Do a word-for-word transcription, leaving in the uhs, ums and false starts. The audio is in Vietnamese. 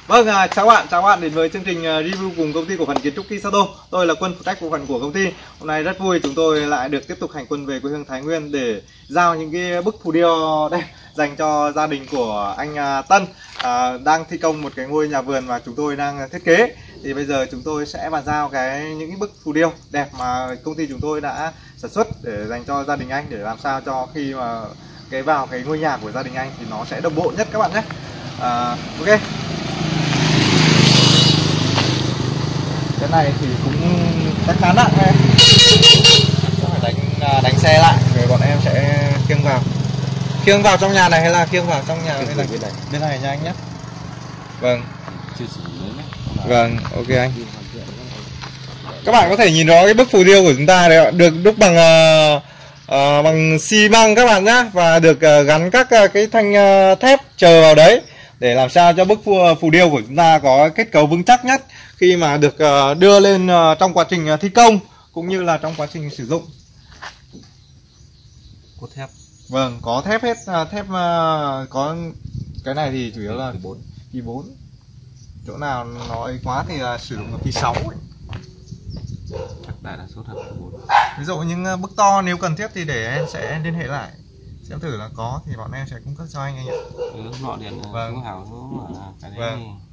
Vâng, à, chào bạn, chào bạn đến với chương trình review cùng công ty cổ phần kiến trúc Kisato. Tôi là Quân, phụ trách bộ phận của công ty. Hôm nay rất vui chúng tôi lại được tiếp tục hành quân về quê hương Thái Nguyên để giao những cái bức phù điêu đây dành cho gia đình của anh Tân à, đang thi công một cái ngôi nhà vườn mà chúng tôi đang thiết kế. Thì bây giờ chúng tôi sẽ bàn giao cái những cái bức phù điêu đẹp mà công ty chúng tôi đã sản xuất để dành cho gia đình anh, để làm sao cho khi mà cái vào cái ngôi nhà của gia đình anh thì nó sẽ đồng bộ nhất các bạn nhé. À, ok. Cái này thì cũng khá nặng này, phải đánh đánh xe lại rồi bọn em sẽ khiêng vào khiêng vào trong nhà này hay là khiêng vào trong nhà bên này? Bên này nha anh nhé. Vâng. Vâng, ok anh. Các bạn có thể nhìn rõ cái bức phù điêu của chúng ta đấy ạ, được đúc bằng uh, uh, bằng xi măng các bạn nhé, và được uh, gắn các uh, cái thanh uh, thép chờ vào đấy để làm sao cho bức phù, phù điêu của chúng ta có kết cấu vững chắc nhất khi mà được uh, đưa lên uh, trong quá trình uh, thi công cũng như là trong quá trình sử dụng. Cốt thép. Vâng, có thép hết, uh, thép uh, có cái này thì chủ yếu là phi bốn. Chỗ nào nó ấy quá thì uh, sử dụng phi sáu ấy. Đại đa số thật bốn. Ví dụ những uh, bức to nếu cần thiết thì để em sẽ liên hệ lại xem thử là có thì bọn em sẽ cung cấp cho anh anh ạ. Ừ, gọi điện vâng. xuống Hảo xuống ở cái đấy. Vâng.